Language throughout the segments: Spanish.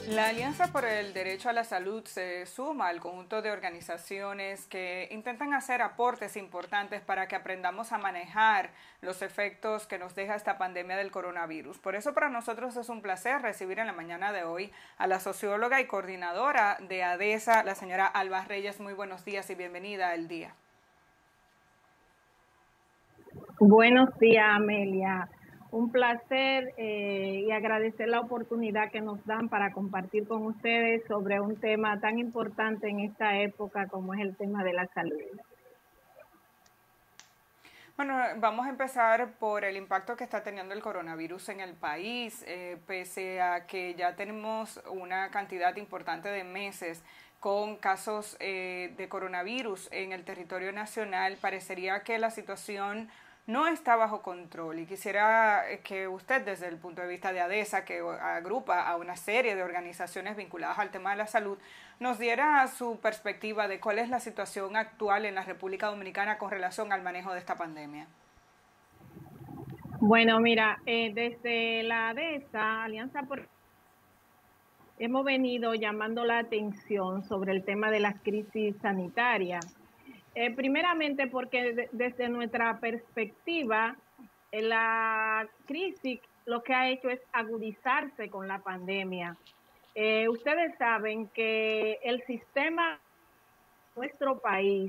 La Alianza por el Derecho a la Salud se suma al conjunto de organizaciones que intentan hacer aportes importantes para que aprendamos a manejar los efectos que nos deja esta pandemia del coronavirus. Por eso para nosotros es un placer recibir en la mañana de hoy a la socióloga y coordinadora de ADESA, la señora Alba Reyes. Muy buenos días y bienvenida al día. Buenos días, Amelia. Un placer y agradecer la oportunidad que nos dan para compartir con ustedes sobre un tema tan importante en esta época como es el tema de la salud. Bueno, vamos a empezar por el impacto que está teniendo el coronavirus en el país, pese a que ya tenemos una cantidad importante de meses con casos de coronavirus en el territorio nacional. Parecería que la situación no está bajo control y quisiera que usted, desde el punto de vista de ADESA, que agrupa a una serie de organizaciones vinculadas al tema de la salud, nos diera su perspectiva de cuál es la situación actual en la República Dominicana con relación al manejo de esta pandemia. Bueno, mira, desde la ADESA, Alianza por... hemos venido llamando la atención sobre el tema de las crisis sanitarias. Primeramente porque desde nuestra perspectiva, la crisis lo que ha hecho es agudizarse con la pandemia. Ustedes saben que el sistema de nuestro país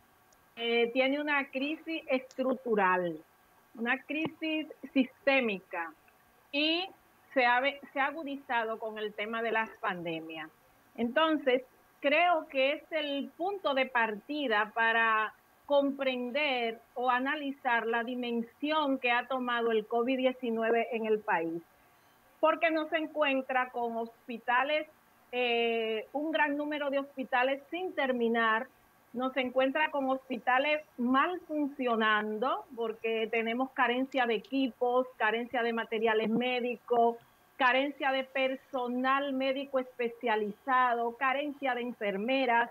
tiene una crisis estructural, una crisis sistémica y se ha agudizado con el tema de las pandemias. Entonces, creo que es el punto de partida para comprender o analizar la dimensión que ha tomado el COVID-19 en el país, porque no se encuentra con hospitales, un gran número de hospitales sin terminar, nos encuentra con hospitales mal funcionando, porque tenemos carencia de equipos, carencia de materiales médicos, carencia de personal médico especializado, carencia de enfermeras,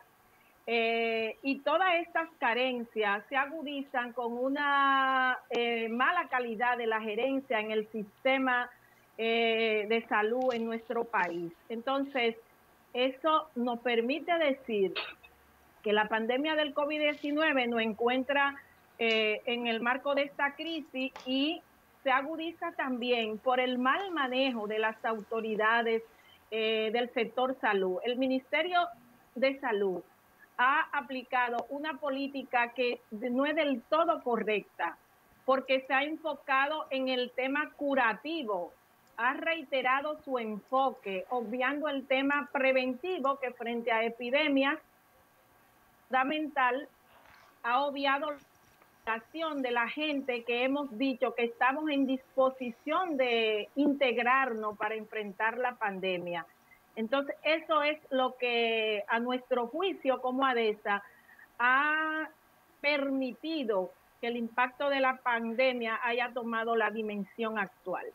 y todas estas carencias se agudizan con una mala calidad de la gerencia en el sistema de salud en nuestro país. Entonces, eso nos permite decir que la pandemia del COVID-19 nos encuentra en el marco de esta crisis y se agudiza también por el mal manejo de las autoridades del sector salud. El Ministerio de Salud ha aplicado una política que no es del todo correcta, porque se ha enfocado en el tema curativo, ha reiterado su enfoque, obviando el tema preventivo, que frente a epidemias fundamental, ha obviado la acción de la gente que hemos dicho que estamos en disposición de integrarnos para enfrentar la pandemia. Entonces, eso es lo que a nuestro juicio como ADESA ha permitido que el impacto de la pandemia haya tomado la dimensión actual.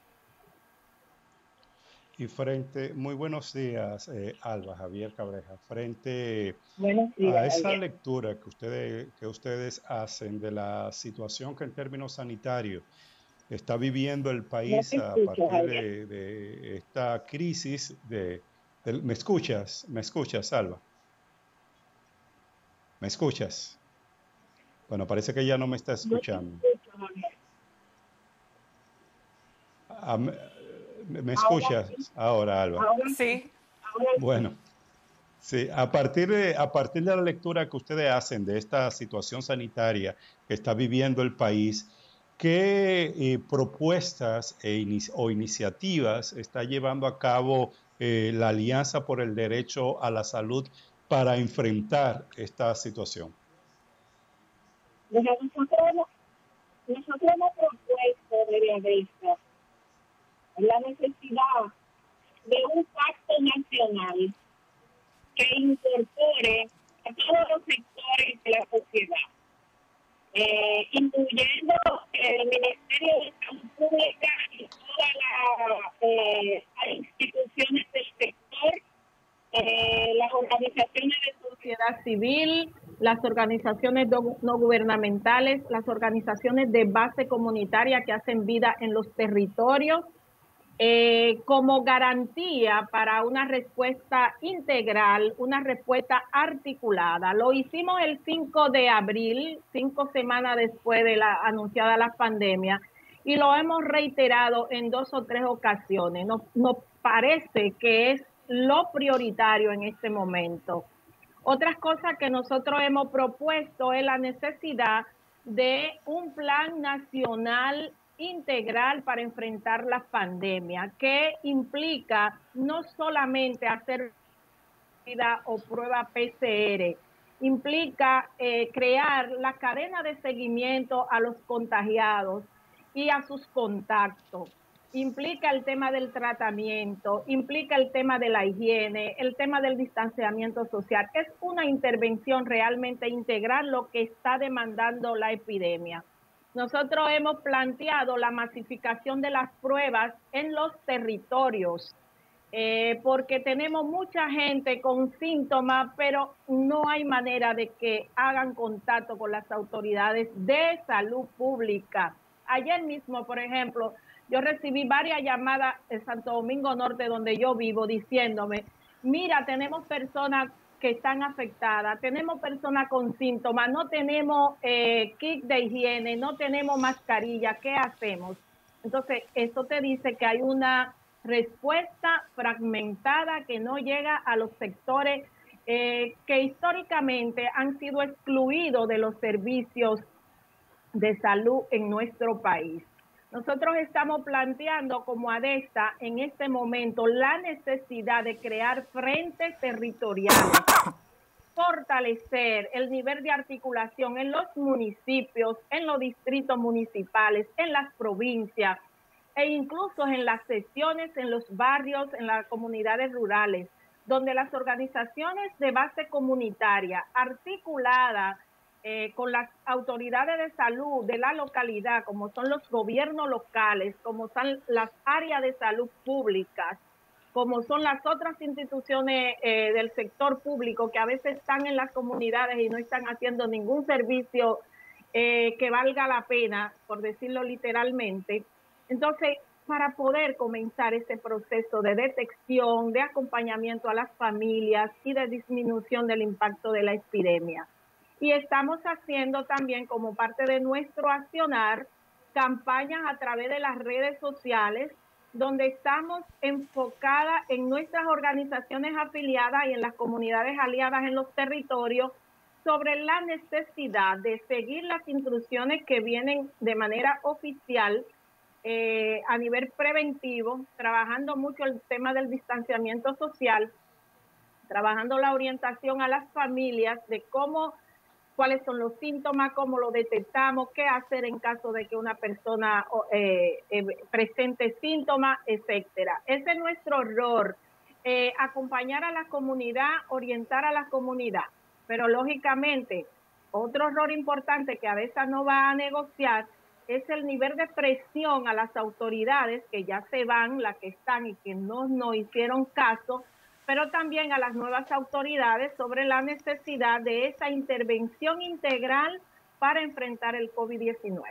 Y muy buenos días, Alba, Javier Cabreja. Frente días, a esa Javier. lectura que ustedes hacen de la situación que en términos sanitarios está viviendo el país a partir de esta crisis ¿me escuchas? ¿Me escuchas, Alba? ¿Me escuchas? Bueno, parece que ya no me está escuchando. ¿Me escuchas ahora, Alba? Sí. Bueno, sí, a partir de la lectura que ustedes hacen de esta situación sanitaria que está viviendo el país, ¿qué propuestas o iniciativas está llevando a cabo la Alianza por el Derecho a la Salud para enfrentar esta situación? Nosotros hemos propuesto de la ADESA la necesidad de un pacto nacional que incorpore a todos los sectores de la sociedad, incluyendo el Ministerio de Salud Pública y todas las instituciones del sector, las organizaciones de sociedad civil, las organizaciones no gubernamentales, las organizaciones de base comunitaria que hacen vida en los territorios, como garantía para una respuesta integral, una respuesta articulada. Lo hicimos el 5 de abril, 5 semanas después de la anunciada la pandemia, y lo hemos reiterado en 2 o 3 ocasiones. Nos parece que es lo prioritario en este momento. Otras cosas que nosotros hemos propuesto es la necesidad de un plan nacional integral para enfrentar la pandemia, que implica no solamente hacer o prueba PCR, implica crear la cadena de seguimiento a los contagiados y a sus contactos, implica el tema del tratamiento, implica el tema de la higiene, el tema del distanciamiento social. Es una intervención realmente integral lo que está demandando la epidemia. Nosotros hemos planteado la masificación de las pruebas en los territorios, porque tenemos mucha gente con síntomas, pero no hay manera de que hagan contacto con las autoridades de salud pública. Ayer mismo, por ejemplo, yo recibí varias llamadas en Santo Domingo Norte, donde yo vivo, diciéndome, mira, tenemos personas que están afectadas, tenemos personas con síntomas, no tenemos kit de higiene, no tenemos mascarilla, ¿qué hacemos? Entonces, esto te dice que hay una respuesta fragmentada que no llega a los sectores que históricamente han sido excluidos de los servicios de salud en nuestro país. Nosotros estamos planteando como ADESA en este momento la necesidad de crear frentes territoriales, fortalecer el nivel de articulación en los municipios, en los distritos municipales, en las provincias e incluso en las secciones, en los barrios, en las comunidades rurales, donde las organizaciones de base comunitaria articuladas con las autoridades de salud de la localidad, como son los gobiernos locales, como son las áreas de salud públicas, como son las otras instituciones del sector público que a veces están en las comunidades y no están haciendo ningún servicio que valga la pena, por decirlo literalmente. Entonces, para poder comenzar este proceso de detección, de acompañamiento a las familias y de disminución del impacto de la epidemia. Y estamos haciendo también, como parte de nuestro accionar, campañas a través de las redes sociales, donde estamos enfocadas en nuestras organizaciones afiliadas y en las comunidades aliadas en los territorios sobre la necesidad de seguir las instrucciones que vienen de manera oficial a nivel preventivo, trabajando mucho el tema del distanciamiento social, trabajando la orientación a las familias de cuáles son los síntomas, cómo lo detectamos, qué hacer en caso de que una persona presente síntomas, etcétera. Ese es nuestro rol, acompañar a la comunidad, orientar a la comunidad. Pero lógicamente, otro rol importante que a veces no va a negociar es el nivel de presión a las autoridades que ya se van, las que están y que no hicieron caso, pero también a las nuevas autoridades sobre la necesidad de esa intervención integral para enfrentar el COVID-19.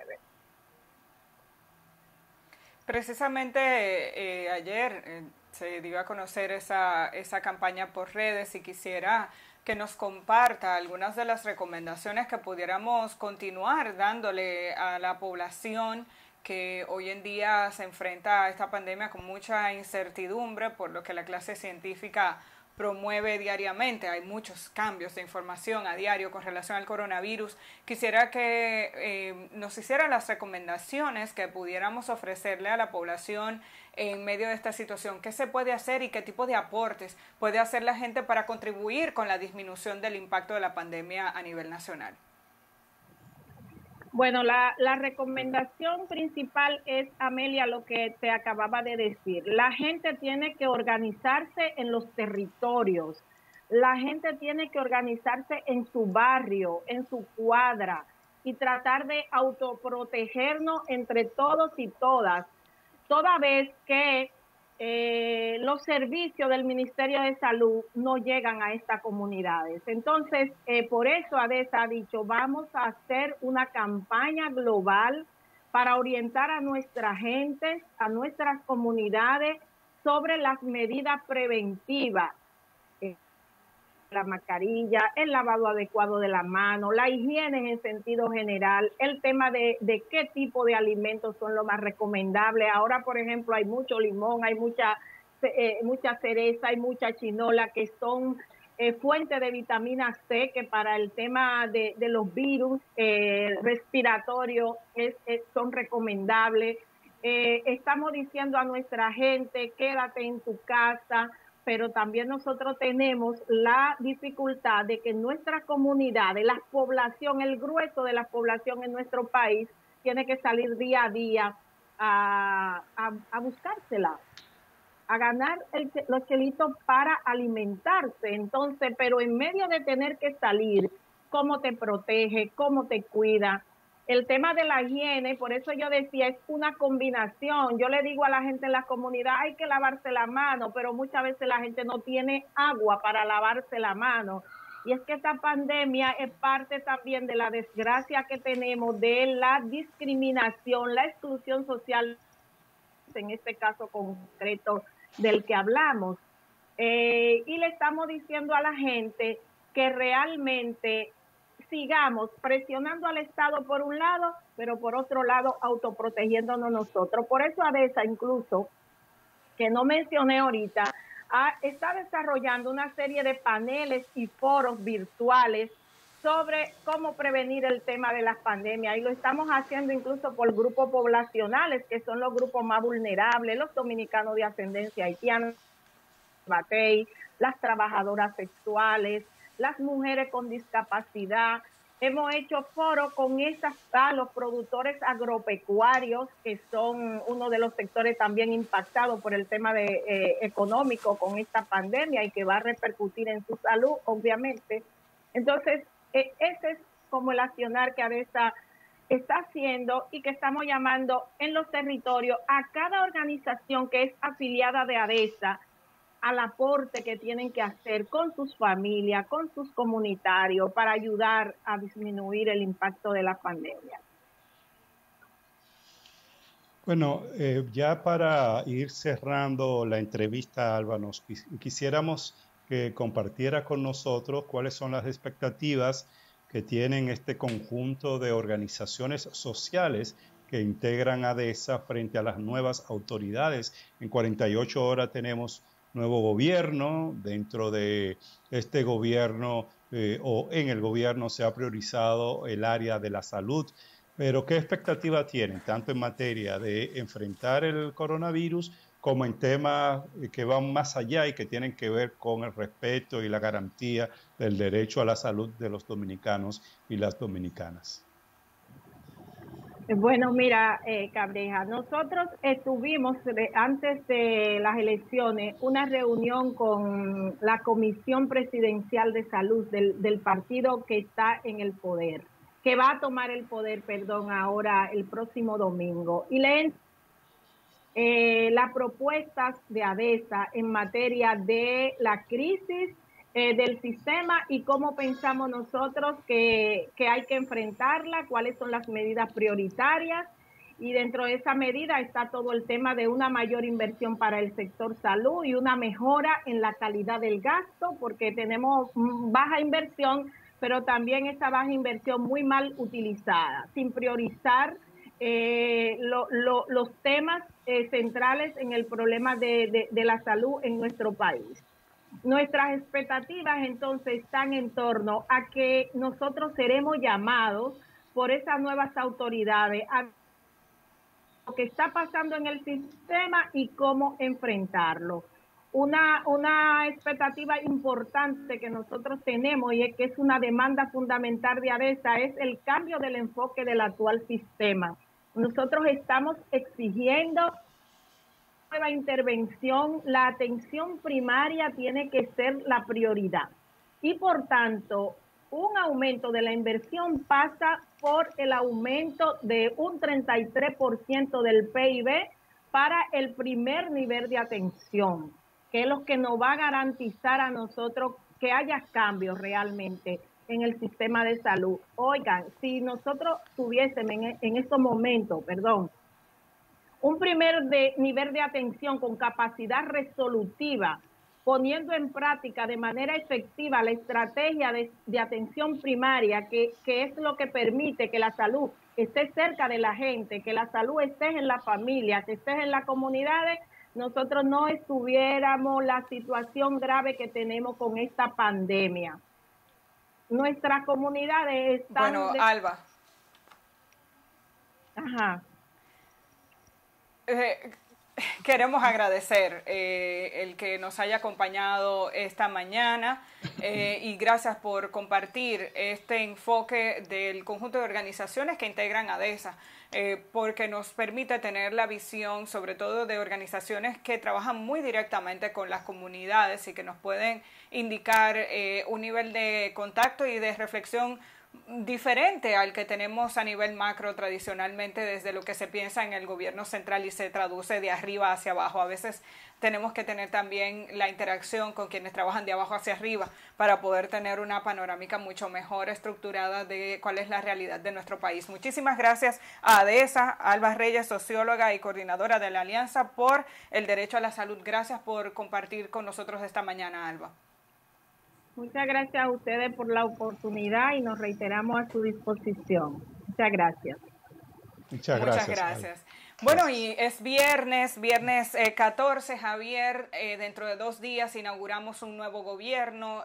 Precisamente ayer se dio a conocer esa campaña por redes y quisiera que nos comparta algunas de las recomendaciones que pudiéramos continuar dándole a la población que hoy en día se enfrenta a esta pandemia con mucha incertidumbre, por lo que la clase científica promueve diariamente. Hay muchos cambios de información a diario con relación al coronavirus. Quisiera que nos hicieran las recomendaciones que pudiéramos ofrecerle a la población en medio de esta situación. ¿Qué se puede hacer y qué tipo de aportes puede hacer la gente para contribuir con la disminución del impacto de la pandemia a nivel nacional? Bueno, la recomendación principal es, Amelia, lo que te acababa de decir. La gente tiene que organizarse en los territorios. La gente tiene que organizarse en su barrio, en su cuadra, y tratar de autoprotegernos entre todos y todas, toda vez que los servicios del Ministerio de Salud no llegan a estas comunidades. Entonces, por eso ADESA ha dicho, vamos a hacer una campaña global para orientar a nuestra gente, a nuestras comunidades sobre las medidas preventivas, la mascarilla, el lavado adecuado de la mano, la higiene en sentido general, el tema de qué tipo de alimentos son los más recomendables. Ahora, por ejemplo, hay mucho limón, hay mucha cereza, hay mucha chinola, que son fuente de vitamina C, que para el tema de los virus respiratorios son recomendables. Estamos diciendo a nuestra gente, quédate en tu casa, pero también nosotros tenemos la dificultad de que nuestras comunidades, la población, el grueso de la población en nuestro país, tiene que salir día a día a buscársela, a ganar los chelitos para alimentarse. Entonces, pero en medio de tener que salir, ¿cómo te protege? ¿Cómo te cuida? El tema de la higiene, por eso yo decía, es una combinación. Yo le digo a la gente en la comunidad, hay que lavarse la mano, pero muchas veces la gente no tiene agua para lavarse la mano. Y es que esta pandemia es parte también de la desgracia que tenemos, de la discriminación, la exclusión social, en este caso concreto del que hablamos. Y le estamos diciendo a la gente que realmente sigamos presionando al Estado por un lado, pero por otro lado autoprotegiéndonos nosotros. Por eso ADESA, incluso, que no mencioné ahorita, está desarrollando una serie de paneles y foros virtuales sobre cómo prevenir el tema de las pandemias, y lo estamos haciendo incluso por grupos poblacionales, que son los grupos más vulnerables, los dominicanos de ascendencia haitiana, las trabajadoras sexuales, las mujeres con discapacidad. Hemos hecho foros con los productores agropecuarios, que son uno de los sectores también impactados por el tema económico con esta pandemia y que va a repercutir en su salud, obviamente. Entonces, ese es como el accionar que ADESA está haciendo, y que estamos llamando en los territorios a cada organización que es afiliada de ADESA al aporte que tienen que hacer con sus familias, con sus comunitarios, para ayudar a disminuir el impacto de la pandemia. Bueno, ya para ir cerrando la entrevista, Alba, quisiéramos que compartiera con nosotros cuáles son las expectativas que tienen este conjunto de organizaciones sociales que integran ADESA frente a las nuevas autoridades. En 48 horas tenemos nuevo gobierno. Dentro de este gobierno o en el gobierno se ha priorizado el área de la salud. Pero ¿qué expectativa tienen, tanto en materia de enfrentar el coronavirus como en temas que van más allá y que tienen que ver con el respeto y la garantía del derecho a la salud de los dominicanos y las dominicanas? Bueno, mira, Cabreja, nosotros tuvimos antes de las elecciones una reunión con la Comisión Presidencial de Salud del partido que está en el poder, que va a tomar el poder, ahora el próximo domingo. Y leen las propuestas de ADESA en materia de la crisis del sistema y cómo pensamos nosotros que hay que enfrentarla, cuáles son las medidas prioritarias. Y dentro de esa medida está todo el tema de una mayor inversión para el sector salud y una mejora en la calidad del gasto, porque tenemos baja inversión, pero también esa baja inversión muy mal utilizada, sin priorizar los temas centrales en el problema de la salud en nuestro país. Nuestras expectativas entonces están en torno a que nosotros seremos llamados por esas nuevas autoridades a lo que está pasando en el sistema y cómo enfrentarlo. Una expectativa importante que nosotros tenemos, y es que es una demanda fundamental de ADESA, es el cambio del enfoque del actual sistema. Nosotros estamos exigiendo nueva intervención. La atención primaria tiene que ser la prioridad, y por tanto un aumento de la inversión pasa por el aumento de un 33% del PIB para el primer nivel de atención, que es lo que nos va a garantizar a nosotros que haya cambios realmente en el sistema de salud. Oigan, si nosotros tuviésemos en estos momentos, un primer nivel de atención con capacidad resolutiva, poniendo en práctica de manera efectiva la estrategia de atención primaria, que es lo que permite que la salud esté cerca de la gente, que la salud esté en la familia, que esté en las comunidades, nosotros no estuviéramos la situación grave que tenemos con esta pandemia. Nuestras comunidades están... Bueno, Alba. Ajá. Queremos agradecer el que nos haya acompañado esta mañana y gracias por compartir este enfoque del conjunto de organizaciones que integran ADESA, porque nos permite tener la visión sobre todo de organizaciones que trabajan muy directamente con las comunidades y que nos pueden indicar un nivel de contacto y de reflexión diferente al que tenemos a nivel macro tradicionalmente desde lo que se piensa en el gobierno central y se traduce de arriba hacia abajo. A veces tenemos que tener también la interacción con quienes trabajan de abajo hacia arriba para poder tener una panorámica mucho mejor estructurada de cuál es la realidad de nuestro país. Muchísimas gracias a ADESA, Alba Reyes, socióloga y coordinadora de la Alianza por el Derecho a la Salud. Gracias por compartir con nosotros esta mañana, Alba. Muchas gracias a ustedes por la oportunidad y nos reiteramos a su disposición. Muchas gracias. Muchas gracias. Bueno, y es viernes 14, Javier, dentro de 2 días inauguramos un nuevo gobierno,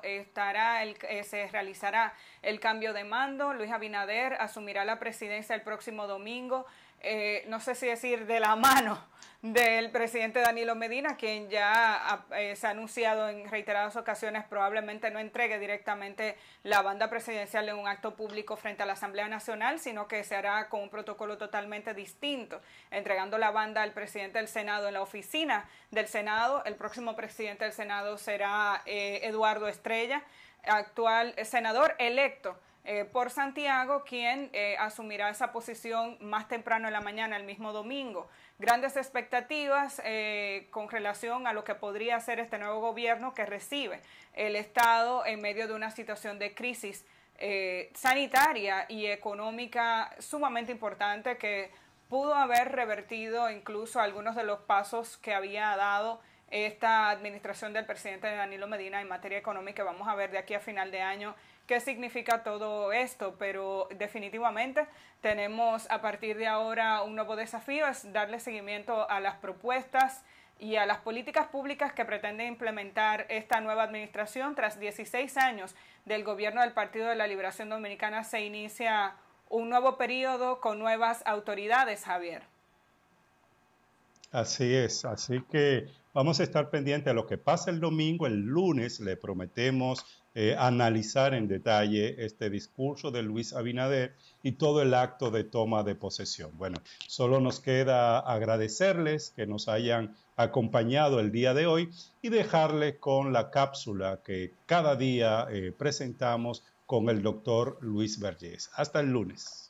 se realizará el cambio de mando, Luis Abinader asumirá la presidencia el próximo domingo, no sé si decir de la mano del presidente Danilo Medina, quien ya se ha anunciado en reiteradas ocasiones probablemente no entregue directamente la banda presidencial en un acto público frente a la Asamblea Nacional, sino que se hará con un protocolo totalmente distinto, entregando la banda al presidente del Senado en la oficina del Senado. El próximo presidente del Senado será Eduardo Estrella, actual senador electo por Santiago, quien asumirá esa posición más temprano en la mañana, el mismo domingo. Grandes expectativas con relación a lo que podría ser este nuevo gobierno que recibe el Estado en medio de una situación de crisis sanitaria y económica sumamente importante que pudo haber revertido incluso algunos de los pasos que había dado esta administración del presidente Danilo Medina en materia económica. Vamos a ver de aquí a final de año qué significa todo esto, pero definitivamente tenemos a partir de ahora un nuevo desafío, es darle seguimiento a las propuestas y a las políticas públicas que pretende implementar esta nueva administración. Tras 16 años del gobierno del Partido de la Liberación Dominicana se inicia un nuevo periodo con nuevas autoridades, Javier. Así es, así que vamos a estar pendientes de lo que pasa el domingo. El lunes le prometemos analizar en detalle este discurso de Luis Abinader y todo el acto de toma de posesión. Bueno, solo nos queda agradecerles que nos hayan acompañado el día de hoy y dejarles con la cápsula que cada día presentamos con el doctor Luis Vergés. Hasta el lunes.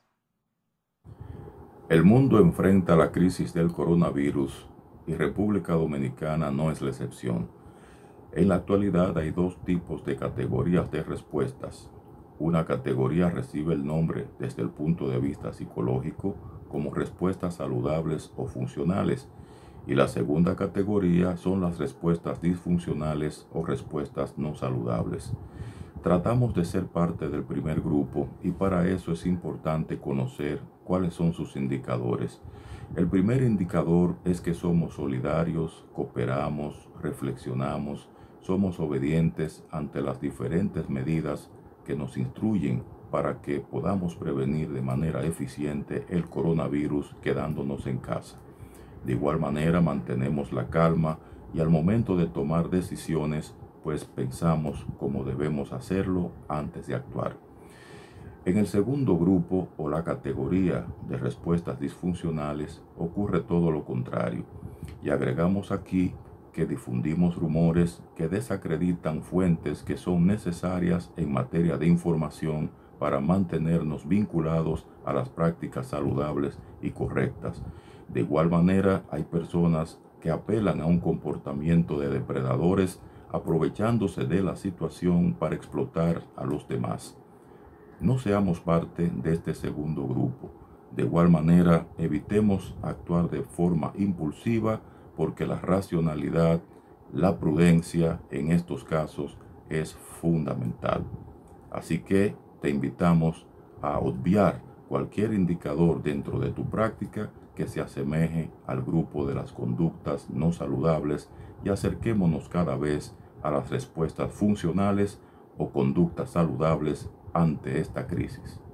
El mundo enfrenta la crisis del coronavirus y República Dominicana no es la excepción. En la actualidad hay 2 tipos de categorías de respuestas. Una categoría recibe el nombre desde el punto de vista psicológico como respuestas saludables o funcionales, y la segunda categoría son las respuestas disfuncionales o respuestas no saludables. Tratamos de ser parte del primer grupo y para eso es importante conocer cuáles son sus indicadores. El primer indicador es que somos solidarios, cooperamos, reflexionamos, somos obedientes ante las diferentes medidas que nos instruyen para que podamos prevenir de manera eficiente el coronavirus quedándonos en casa. De igual manera mantenemos la calma y al momento de tomar decisiones pues pensamos cómo debemos hacerlo antes de actuar. En el segundo grupo o la categoría de respuestas disfuncionales ocurre todo lo contrario y agregamos aquí que difundimos rumores que desacreditan fuentes que son necesarias en materia de información para mantenernos vinculados a las prácticas saludables y correctas. De igual manera, hay personas que apelan a un comportamiento de depredadores aprovechándose de la situación para explotar a los demás. No seamos parte de este segundo grupo. De igual manera, evitemos actuar de forma impulsiva porque la racionalidad, la prudencia en estos casos es fundamental. Así que te invitamos a obviar cualquier indicador dentro de tu práctica que se asemeje al grupo de las conductas no saludables y acerquémonos cada vez a las respuestas funcionales o conductas saludables ante esta crisis.